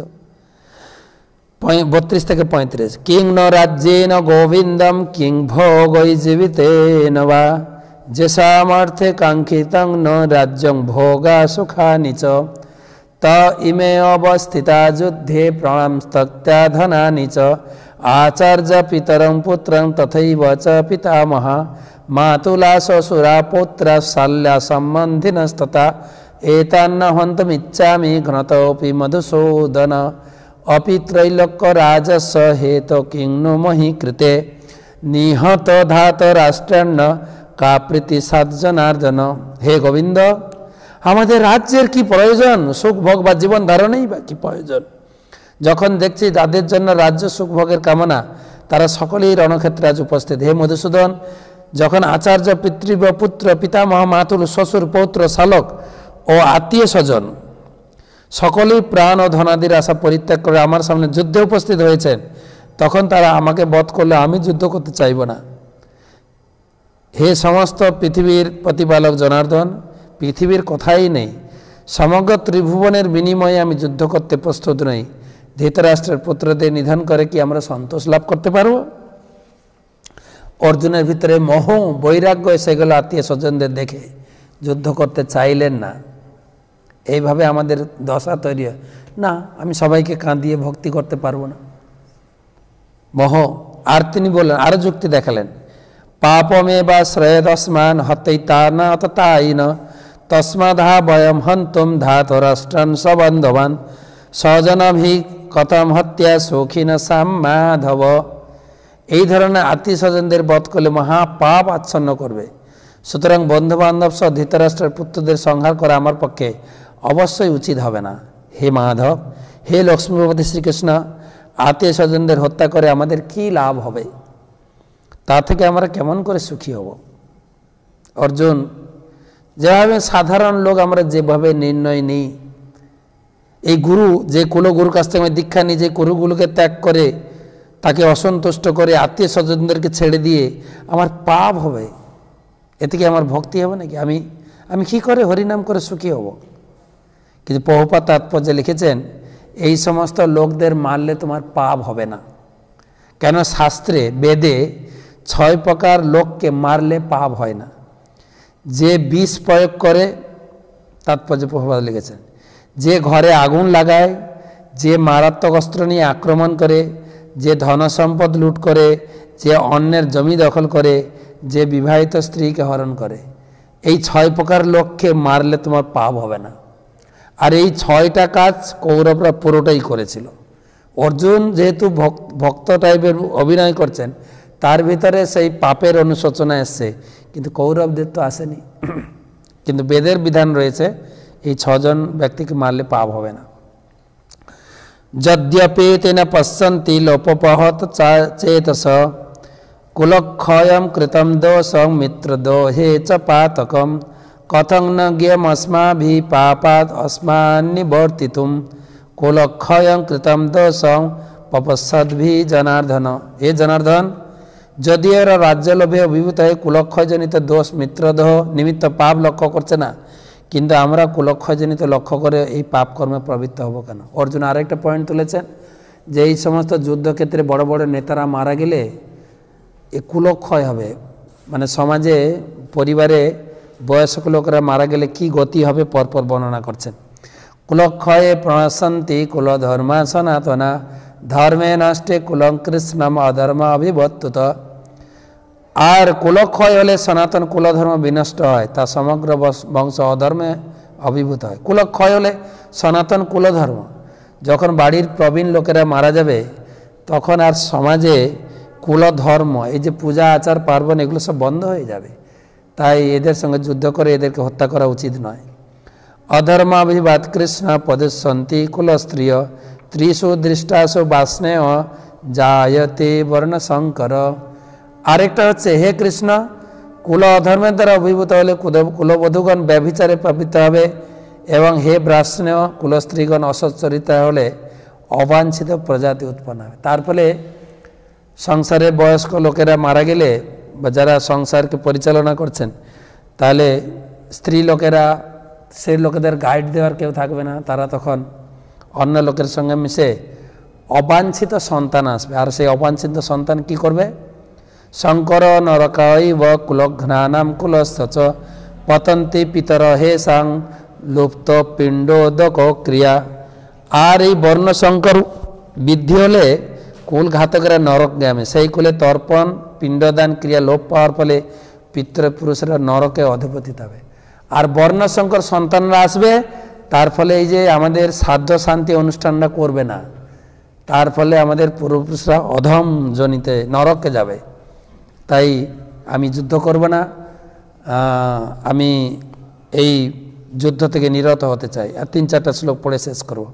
বত্রিশ থেকে পঁয়ত্রিশ। কিং ন রাজ্যেন গোবিন্দম কিং ভোগৈ জীবিতেন বা যেসামর্থে কাঙ্ক্ষিতং ন রাজ্যং ভোগা সুখানি চ ত ইমে অবস্থিতা যুদ্ধে প্রণামস্তত্যা ধনানি চ আচার্য পিতরং পুত্রং তথৈব চ পিতামহা মাতুলা শ্বশুরা পুত্রা শাল্যা সম্বন্ধিনস্ততা এতান্ন হন্তমিচ্ছামি ঘ্নতোপি মধুসূদন অপি ত্রৈলোক্য রাজস্ব হেত কিং নো মহি কৃতে নিহত ধাত রাষ্ট্রান্ন কা প্রীতি সাতজনার্দন। হে গোবিন্দ, আমাদের রাজ্যের কি প্রয়োজন? সুখ ভোগ বা জীবন ধারণেই বা কি প্রয়োজন? যখন দেখছি যাদের জন্য রাজ্য সুখ ভোগের কামনা, তারা সকলেই রণক্ষেত্রে আজ উপস্থিত। হে মধুসূদন, যখন আচার্য পিতৃব পুত্র পিতামহ মাতুল শ্বশুর পৌত্র শালক ও আত্মীয় স্বজন সকলেই প্রাণ ও ধনাদির আশা পরিত্যাগ করে আমার সামনে যুদ্ধে উপস্থিত হয়েছেন, তখন তারা আমাকে বধ করলে আমি যুদ্ধ করতে চাইব না। হে সমস্ত পৃথিবীর প্রতিপালক জনার্দন, পৃথিবীর কথাই নেই, সমগ্র ত্রিভুবনের বিনিময়ে আমি যুদ্ধ করতে প্রস্তুত নই। ধৃতরাষ্ট্রের পুত্রদের নিধন করে কি আমরা সন্তোষ লাভ করতে পারব? অর্জুনের ভিতরে মোহ বৈরাগ্য এসে গেল, আত্মীয় স্বজনদের দেখে যুদ্ধ করতে চাইলেন না। এইভাবে আমাদের দশা তৈরি হয় না, আমি সবাইকে কাঁদিয়ে ভক্তি করতে পারবো না, মোহ। আর তিনি বললেন, আরো যুক্তি দেখালেন, পাপমে বা শ্রেয়দস্মান হত্যৈতান অততাইন তস্মাদহা বয়ম হন্তুম ধাতরাষ্ট্রান সবন্ধবান স্বজনভি কতম হত্যা সৌখিন সাম্মাধব। এই ধরনের আত্মীয় স্বজনদের বধ করলে মহা পাপ আচ্ছন্ন করবে, সুতরাং বন্ধুবান্ধব সহ ধৃতরাষ্ট্রের পুত্রদের সংহার করা আমার পক্ষে অবশ্যই উচিত হবে না। হে মাধব, হে লক্ষ্মীপতি শ্রীকৃষ্ণ, আত্মীয় স্বজনদের হত্যা করে আমাদের কি লাভ হবে? তা থেকে আমরা কেমন করে সুখী হব? অর্জুন, যেভাবে সাধারণ লোক আমরা যেভাবে নির্ণয় নিই, এই গুরু যে কুলগুরুর কাছ থেকে আমি দীক্ষা নিই, যে গুরুগুলোকে ত্যাগ করে তাকে অসন্তুষ্ট করে আত্মীয় স্বজনদেরকে ছেড়ে দিয়ে আমার পাপ হবে, এতে কি আমার ভক্তি হবে নাকি? আমি আমি কী করে হরিনাম করে সুখী হব? কিন্তু প্রভুপাদ তাৎপর্যে লিখেছেন, এই সমস্ত লোকদের মারলে তোমার পাপ হবে না। কেন? শাস্ত্রে বেদে ছয় প্রকার লোককে মারলে পাপ হয় না। যে বিষ প্রয়োগ করে, তাৎপর্যে প্রভুপাদ লিখেছেন, যে ঘরে আগুন লাগায়, যে মারাত্মক অস্ত্র নিয়ে আক্রমণ করে, যে ধনসম্পদ লুট করে, যে অন্যের জমি দখল করে, যে বিবাহিত স্ত্রীকে হরণ করে, এই ছয় প্রকার লোককে মারলে তোমার পাপ হবে না। আর এই ছয়টা কাজ কৌরবরা পুরোটাই করেছিল। অর্জুন যেহেতু ভক্ত টাইপের অভিনয় করছেন, তার ভিতরে সেই পাপের অনুশোচনা এসছে, কিন্তু কৌরবদের তো আসেনি। কিন্তু বেদের বিধান রয়েছে, এই ছজন ব্যক্তিকে মারলে পাপ হবে না। यद्यपि तेन पश्यन्ति लोपोपहत चेतस कुलक्षयं कृतं दोषं मित्रदोहे च पातकं कथं न ज्ञेयमस्माभिः पापात् अस्मान्निवर्तितुं कुलक्षयं कृतं दोषं पपश्यद्भिः जनार्दन। हे जनार्दन, যদি এরা রাজ্য লোভে অভিভূত হয়ে কুলক্ষয়জনিত দোষ মিত্রদোহ নিমিত্ত পাপ লক্ষ্য করছে না, কিন্তু আমরা কুলক্ষয়জনিত লক্ষ্য করে এই পাপ কর্মে প্রবৃত্ত হব কেন? অর্জুন আরেকটা পয়েন্ট তুলেছেন যে এই সমস্ত যুদ্ধক্ষেত্রে বড় বড় নেতারা মারা গেলে এ কুলক্ষয় হবে, মানে সমাজে পরিবারে বয়স্ক লোকেরা মারা গেলে কি গতি হবে পরপর বর্ণনা করছেন। কুলক্ষয়ে প্রণশন্তি কুলধর্মা সনাতনা ধর্মে নষ্টে কুলং কৃষ্ণম অধর্ম অভিবর্তুত। আর কুলক্ষয় হলে সনাতন কুলধর্ম বিনষ্ট হয়, তা সমগ্র বংশ অধর্মে অভিভূত হয়। কুলক্ষয় হলে সনাতন কুলধর্ম, যখন বাড়ির প্রবীণ লোকেরা মারা যাবে তখন আর সমাজে কুলধর্ম, এই যে পূজা আচার পার্বণ এগুলো সব বন্ধ হয়ে যাবে। তাই এদের সঙ্গে যুদ্ধ করে এদেরকে হত্যা করা উচিত নয়। অধর্মাভিবাদ কৃষ্ণ পদসন্তি কুলস্ত্রিয় ত্রিশু দৃষ্টাসু বাস্নেয় জায়তে বর্ণশঙ্কর। আরেকটা হচ্ছে, হে কৃষ্ণ, কুল অধর্মের দ্বারা অভিভূত হলে কুলবধূগণ ব্যভিচারে প্রবৃত্ত হবে, এবং হে ব্রাহ্মণেয় কুলস্ত্রীগণ অসচ্চরিতা হলে অবাঞ্ছিত প্রজাতি উৎপন্ন হবে। তার ফলে সংসারে বয়স্ক লোকেরা মারা গেলে বা যারা সংসারকে পরিচালনা করছেন, তাহলে স্ত্রী লোকেরা, সেই লোকেদের গাইড দেওয়ার কেউ থাকবে না, তারা তখন অন্য লোকের সঙ্গে মিশে অবাঞ্ছিত সন্তান আসবে। আর সেই অবাঞ্ছিত সন্তান কি করবে? শঙ্কর নরকাইব কুলঘ্নানাম কুলস্থ পতন্তি পিতর হে সাং লুপ্ত পিণ্ডোদক ক্রিয়া। আর এই বর্ণ শঙ্কর বৃদ্ধি হলে কুল ঘাতকেরা নরক গ্রামে, সেই কুলে তর্পণ পিণ্ডদান ক্রিয়া লোপ পাওয়ার ফলে পিতৃপুরুষরা নরকে অধিপতিত হবে। আর বর্ণশঙ্কর সন্তানরা আসবে, তার ফলে এই যে আমাদের সাধ্য শান্তি অনুষ্ঠানটা করবে না, তার ফলে আমাদের পূর্বপুরুষরা অধম জনিতে নরকে যাবে। তাই আমি যুদ্ধ করব না, আমি এই যুদ্ধ থেকে নিরত হতে চাই। আর তিন চারটা শ্লোক পড়ে শেষ করব।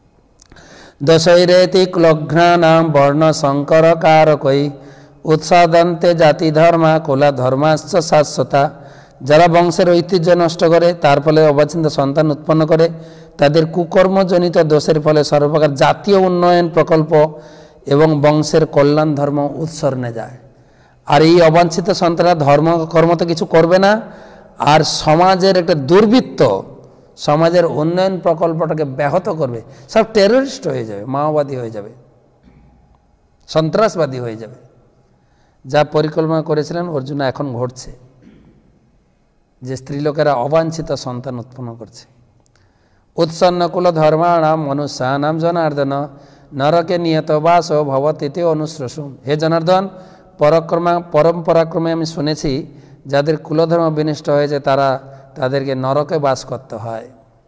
দশৈরেতি কুলঘ্নানাম বর্ণ শঙ্কর কারকই উৎসাদন্তে জাতি ধর্মা কুলা ধর্মাশ্চ শাশ্বতা। যারা বংশের ঐতিহ্য নষ্ট করে, তার ফলে অবাঞ্ছিত সন্তান উৎপন্ন করে, তাদের কুকর্মজনিত দোষের ফলে সর্বপ্রকার জাতীয় উন্নয়ন প্রকল্প এবং বংশের কল্যাণ ধর্ম উৎসর্ণে যায়। আর এই অবাঞ্ছিত সন্তানরা ধর্ম কর্ম তো কিছু করবে না, আর সমাজের একটা দুর্বৃত্ত সমাজের উন্নয়ন প্রকল্পটাকে ব্যাহত করবে। সব টেররিস্ট হয়ে যাবে, মাওবাদী হয়ে যাবে, সন্ত্রাসবাদী হয়ে যাবে। যা পরিকল্পনা করেছিলেন অর্জুন এখন ঘটছে, যে স্ত্রীলোকেরা অবাঞ্ছিত সন্তান উৎপন্ন করছে। উৎসন্ন কুল ধর্মাণাম মনুষ্যানাম জনার্দন নরকে নিয়ত বাস ভবতীতে অনুশ্রসুম। হে জনার্দন, পরাক্রমা পরম্পরাক্রমে আমি শুনেছি যাদের কুলধর্ম বিনষ্ট হয়েছে তারা তাদেরকে নরকে বাস করতে হয়।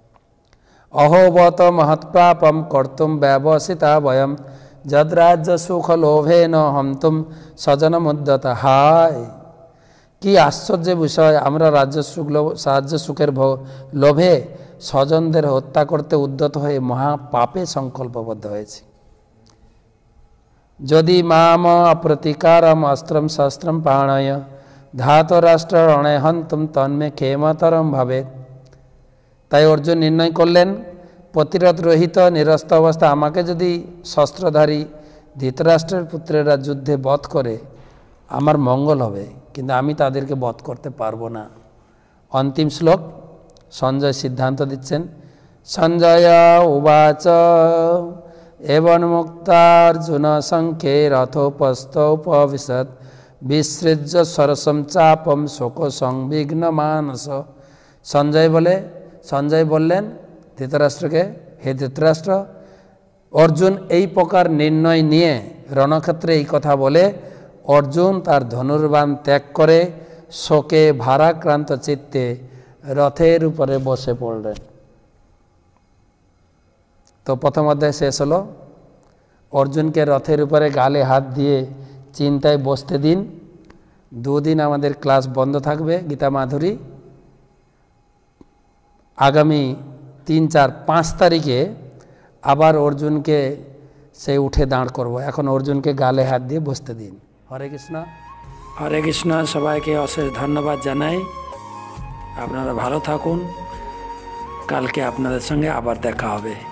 অহোবত মহৎপাপম কর্তুম ব্যবসিতা বয়ম যদ্রাজ্য সুখ লোভে ন হন্তুম স্বজন মুদ্যত। হায়, কি আশ্চর্য বিষয়! আমরা রাজ্য সুখ সাহায্য সুখের লোভে স্বজনদের হত্যা করতে উদ্যত হয়ে মহাপাপে সংকল্পবদ্ধ হয়েছি। যদি মাম অপ্রতিকারম অস্ত্রম শস্ত্রম পাণয় ধাতরাষ্ট্র রণে হন্তুম তন্মে ক্ষেমতরম ভাবে। তাই অর্জুন নির্ণয় করলেন, প্রতিরোধ রহিত নিরস্ত অবস্থা আমাকে যদি শস্ত্রধারী ধৃতরাষ্ট্রের পুত্রেরা যুদ্ধে বধ করে আমার মঙ্গল হবে, কিন্তু আমি তাদেরকে বধ করতে পারবো না। অন্তিম শ্লোক সঞ্জয় সিদ্ধান্ত দিচ্ছেন। সঞ্জয় উবাচ এবং মুক্তার্জুন সংখ্যে রথোপস্থোপবিশদ বিসৃজ্য সরসম চাপম শোক সংবিঘ্ন মানস। সঞ্জয় বলে সঞ্জয় বললেন ধৃতরাষ্ট্রকে, হে ধৃতরাষ্ট্র, অর্জুন এই প্রকার নির্ণয় নিয়ে রণক্ষেত্রে এই কথা বলে অর্জুন তার ধনুর্বাণ ত্যাগ করে শোকে ভারাক্রান্ত চিত্তে রথের উপরে বসে পড়লেন। তো প্রথম অধ্যায় শেষ হলো। অর্জুনকে রথের উপরে গালে হাত দিয়ে চিন্তায় বসতে দিন। দুদিন আমাদের ক্লাস বন্ধ থাকবে গীতা মাধুরী। আগামী তিন চার পাঁচ তারিখে আবার অর্জুনকে সে উঠে দাঁড় করবো। এখন অর্জুনকে গালে হাত দিয়ে বসতে দিন। হরে কৃষ্ণ। হরে কৃষ্ণ। সবাইকে অশেষ ধন্যবাদ জানাই। আপনারা ভালো থাকুন। কালকে আপনাদের সঙ্গে আবার দেখা হবে।